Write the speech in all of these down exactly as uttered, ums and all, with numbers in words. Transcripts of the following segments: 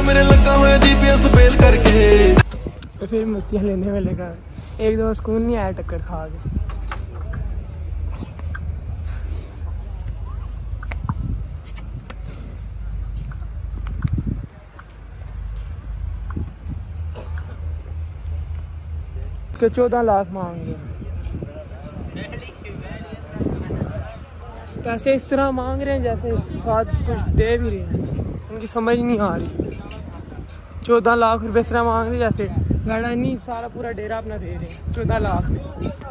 मेरे लगा हुआ जीपीएस फेल करके। फिर मस्तियाँ लेने में लगा, एक दो सुकून नहीं आया टक्कर खा के। के चौदह लाख मांग रहे पैसे, इस तरह मांग रहे हैं जैसे साथ कुछ दे भी रहे हैं, उनकी समझ नहीं आ रही। चौदह लाख रुपये इस तरह मांग रहे हैं जैसे गाड़ा नहीं, सारा पूरा डेरा अपना दे रहे हैं चौदह लाख में।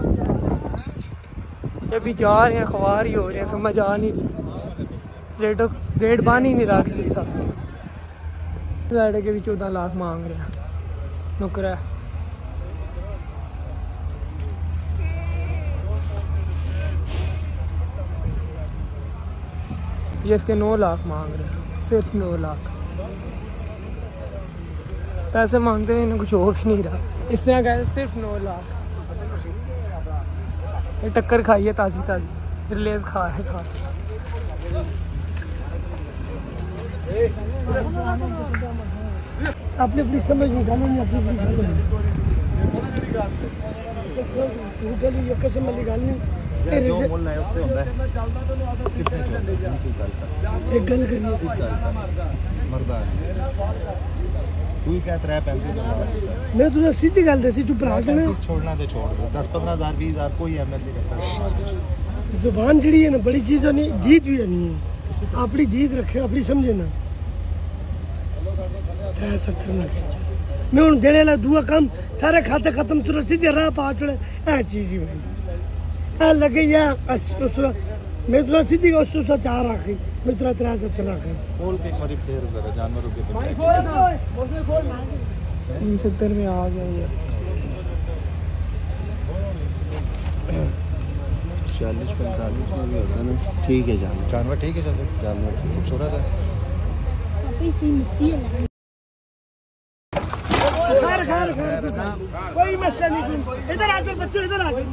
ये भी जा रहे हैं, ख्वार ही हो रहे हैं, समझ आ नहीं रही। रेटो रेट बन ही नहीं रहा किसी के साथ। गाड़े के भी चौदह लाख मांग रहे हैं नुकरा। ये इसके नौ लाख मांग रहे हैं, सिर्फ नौ लाख पैसे मांगते हुए इन्हें कुछ हो भी नहीं रहा। इस तरह कहते सिर्फ नौ लाख। ये टक्कर खाई है ताज़ी ताज़ी, रिलेज खा है साथ। अपनी अपनी समझ निकालो, अपनी अपनी कसम वाली गाल नहीं। जो मुल्ला है उससे होता है कितने चलते एक गल करिए मरदा तू ही कहता रहा पैंतीस। मैं तुझे सीधी गल दसी, तू भरा देना छोड़ना तो छोड़ दो, दस पंद्रह हजार बीस हजार कोई अहमियत नहीं करता। जुबान जी है ना बड़ी चीज़ नहीं, जीत भी नहीं है। अपनी जीत रखे, अपनी समझे ना। त्रै सत्तर ना मैं हूँ देने वाला दुआ काम सारे खाते खत्म, तुर सीधे राह पा चढ़े ऐ चीज़ ही भाई लगे या मैं तुरा सीधी अस्सी सौ चार आखी, मैं तुरा त्रै सत्तर आखी बोल के मरीब ढेर कर जानवरों के तीन सत्तर में आ गया ये। चालीस पैंतालीस में भी होता है ना। ठीक है जानवर जानवर ठीक है, जानवर खूबसूरत है। कोई मसला नहीं, इधर आकर बच्चों इधर आकर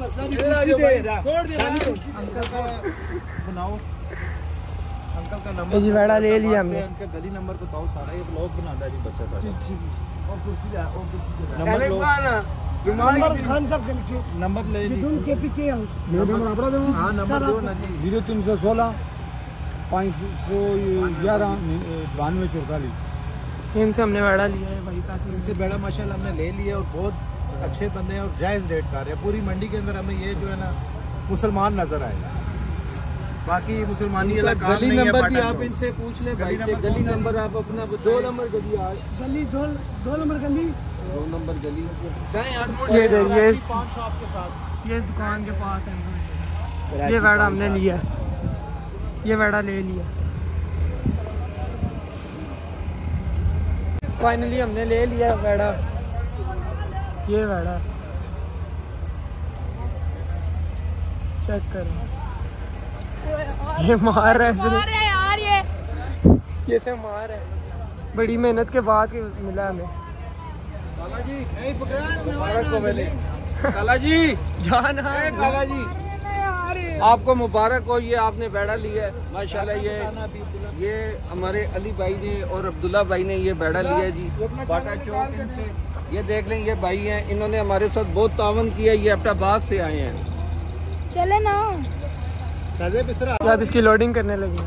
बनाओ। अंकल का नंबर जी वेड़ा ले लिया हमने। उनका गली नंबर बताओ सारा, ये ब्लॉग बनाता है जी बच्चा का। और कुर्सी ला, और कुर्सी ला। नंबर नंबर खान साहब के लिखिए, नंबर ले ली दून के पीछे हाउस। मेरा नंबर अपना दो। हां नंबर दो ना जी। जीरो तीन सौ सोलह पाँच सौ ग्यारह बानवे चौतालीस। इनसे हमने वेड़ा लिया है भाई, पैसे इनसे बेड़ा माशाल्लाह हमने ले लिया और बहुत अच्छे बंदे हैं और जायज़ रेट कर रहे हैं। पूरी मंडी के अंदर हमें ये जो है ना मुसलमान नजर आए, बाकी मुसलमानी वाला काम नहीं है। नंबर भी आप इनसे पूछ ले भाई से, गली नंबर आप अपना दो नंबर गली आ गली दो दो नंबर गली दो नंबर गली ये दे ये पाँच सौ आपके साथ ये दुकान के पास है। ये वेड़ा हमने लिया, ये वेड़ा ले लिया फाइनली हमने ले लिया वेड़ा। ये वेड़ा चेक करो, ये मार रहा है यार, ये ये से मार है। बड़ी मेहनत के बाद मिला हमें। काला जी नहीं पकड़ा मुबारक को मैंने। काला जी जान है काला जी, आपको मुबारक हो, ये आपने बैड़ा लिया है माशाल्लाह। ये ये हमारे अली भाई ने और अब्दुल्ला भाई ने ये बैड़ा लिया है जी बाटा चौक इनसे। ये देख लें ये भाई हैं, इन्होंने हमारे साथ बहुत तावन किया। ये अब्बास से आए हैं। चले ना अब इसकी लोडिंग करने लगी।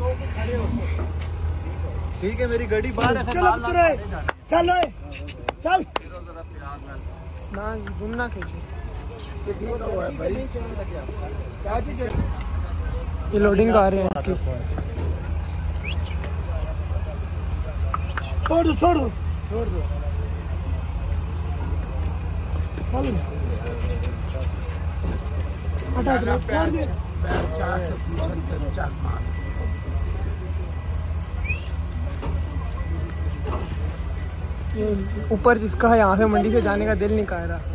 ठीक है मेरी गाड़ी बाहर है, चल चल ना घूमना खींचो। ये लोडिंग कर रहे हैं इसकी। छोड़ दो छोड़ दो छोड़ दो हटा दो छोड़ दे। ये ऊपर जिसका है यहाँ से मंडी से जाने का दिल नहीं कर रहा,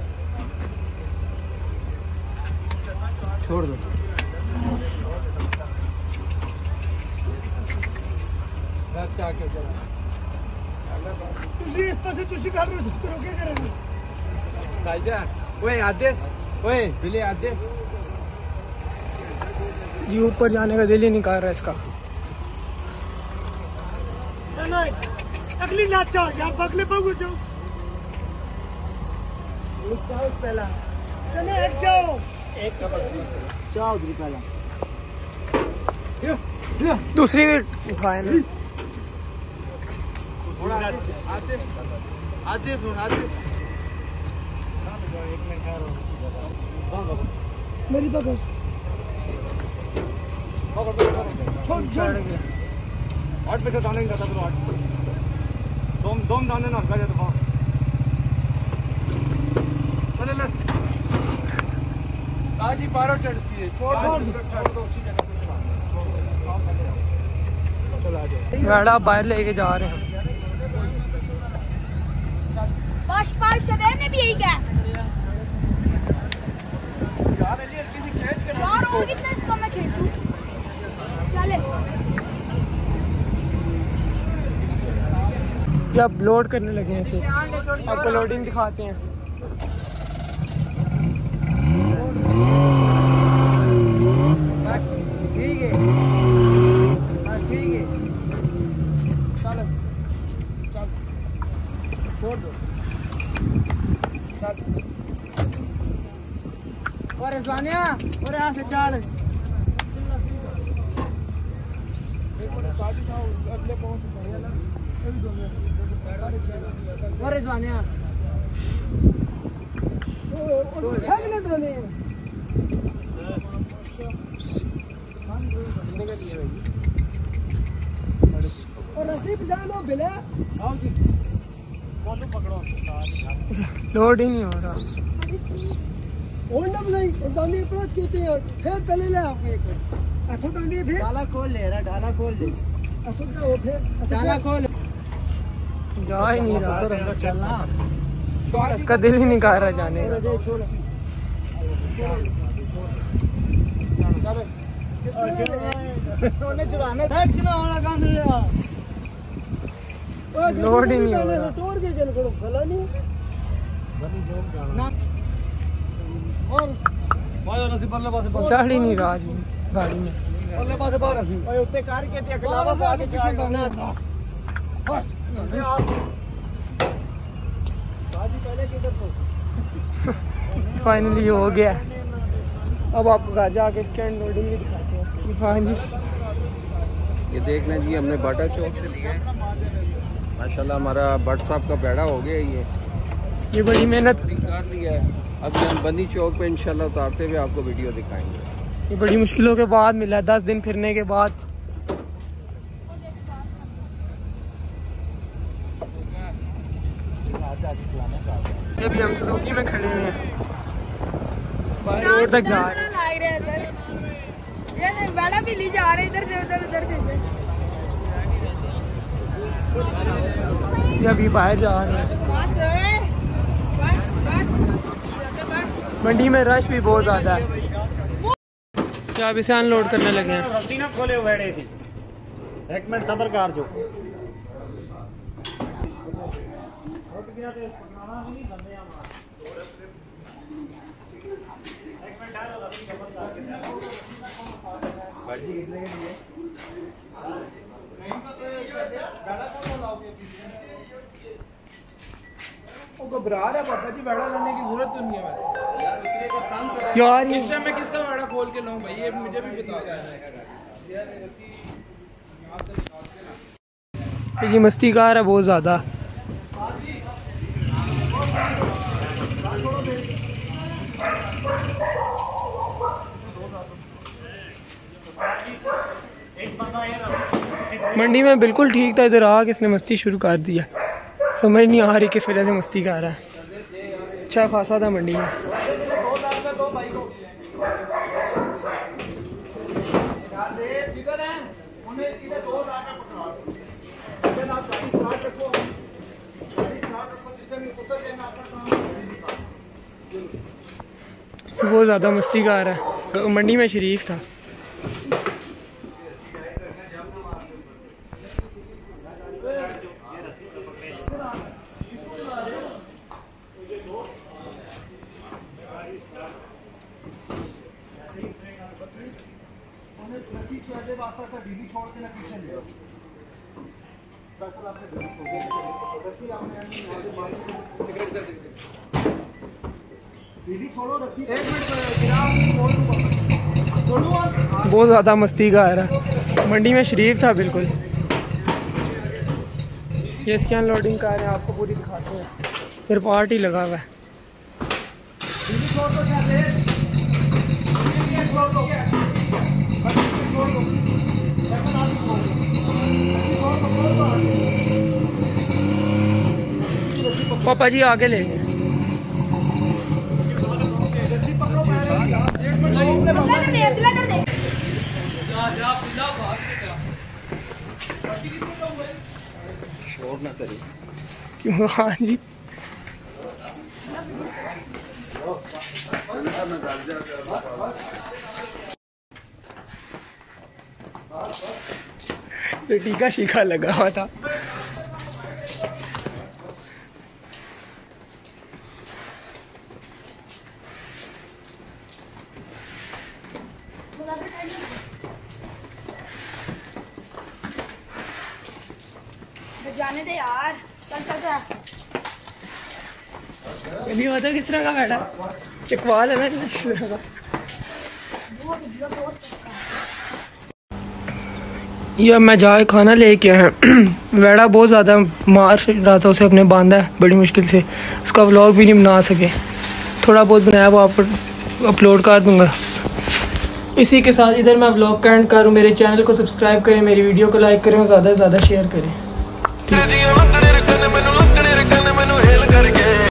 छोड़ दो। इस पासे तुसी कर रहे हो तो क्या करेंगे? साइजा ओए आदेश ओए बिले आदेश जी ऊपर जाने का दिल ही नहीं कर रहा इसका। अगली लाचा यार बगले पर जो पहला चले एक जाओ एक चाओ उधर पहला दूसरी भी उठाए ना आते आते सुन आते मेरी पकड़ छोड़ छोड़ आठ पे दाने का था आठ दोम दोम दाने ना हल्का जाता वहां चले ले आज ही बारह चढ़ती है छोड़ छोड़ दो अच्छी जगह पे चला जाओ गाड़ा बाहर लेके जा रहे हैं बस पाल सदैव ने भी यही कहा यार ये किसी कैच कर यार और कितना इसको मैं खींचूं चले जब लोड करने लगे हैं इसे आपको लोडिंग दिखाते हैं ठीक है बस ठीक है चलो चल छोड़ दो और रिजवानिया और यहां से चाल और रिजवानिया छह मिनट होने और रसीद जानो बिले आओ जी बोलो पकड़ो लोड ही नहीं हो रहा और ना बताई दाने अप्रोच कहते हैं फिर तले ले आपके एक अठो दाने फिर डाला खोल ले रहा डाला खोल ले अठो का वो फिर डाला खोल जा ही नहीं रहा चलना इसका दिल ही नहीं कर रहा जाने का छोड़ चुराने टैक्स में होना काम लोड ही नहीं हो रहा तोड़ के जन को फला नहीं और चढ़ ही नहीं रहा जी गाड़ी में अगले पासे बाहर हसी ओए उत्ते कार के ते अगला से आगे पीछे करना बाजी पहले किधर सो फाइनली हो गया अब आपको घर जाके इसके लोडिंग भी दिखाते हैं हाँ जी ये देख लें जी हमने बाटा चौक से लिया है माशाल्लाह हमारा भट्ट साहब का पेड़ा हो गया ये ये बड़ी मेहनत कर लिया है अभी हम बंदी चौक पे इंशाल्लाह उतारते हुए आपको वीडियो दिखाएंगे ये बड़ी मुश्किलों के बाद मिला है दस दिन फिरने के बाद ये भी हम सुजुकी में खड़े हुए हैं बाहर रोड तक जा रहे हैं लग रहा है इधर ये नहीं बड़ा भी ली जा रहे इधर से उधर उधर से ये अभी बाहर जा रहे हैं बस ओए बस बस बस मंडी में रश भी बहुत ज्यादा है क्या अब इसे अनलोड करने लगे हैं रस्सी ना खोले हुए थी एक मिनट सबर कर जो घबरा रहा पापा जी बेड़ा लाने की जरूरत तो नहीं है यार ये इस टाइम मैं किसका बेड़ा खोल के लाऊं भाई ये मुझे भी बता दो ये मस्ती कार है बहुत ज्यादा मंडी में बिल्कुल ठीक था इधर आके इसने मस्ती शुरू कर दिया समझ नहीं आ रही किस वजह से मस्ती कर रहा है अच्छा खासा था मंडी में बहुत ज़्यादा मस्ती कर रहा है मंडी में शरीफ था छोड़ के ना पीछे ले बहुत ज़्यादा मस्ती का आ रहा, मंडी में शरीफ था बिल्कुल। ये इसकी अनलोडिंग कार है, आपको पूरी दिखाते हैं, सिर्फ पार्ट ही लगा हुआ है। पापा जी आगे लेंगे। शोर ना करिए। क्यों? हाँ जी तो टीका शीखा लगा हुआ था। जाने दे यार, चल चल जा। नहीं पता किस तरह का बैठा चकवाल है ना किस तरह का। ये मैं जाए खाना लेके आया वेड़ा बहुत ज़्यादा मार रहा था, उसे अपने बांधा है बड़ी मुश्किल से, उसका व्लॉग भी नहीं बना सके, थोड़ा बहुत बनाया वो आप अपलोड कर दूंगा। इसी के साथ इधर मैं व्लॉग का एंड करूँ। मेरे चैनल को सब्सक्राइब करें, मेरी वीडियो को लाइक करें और ज़्यादा से ज़्यादा शेयर करें।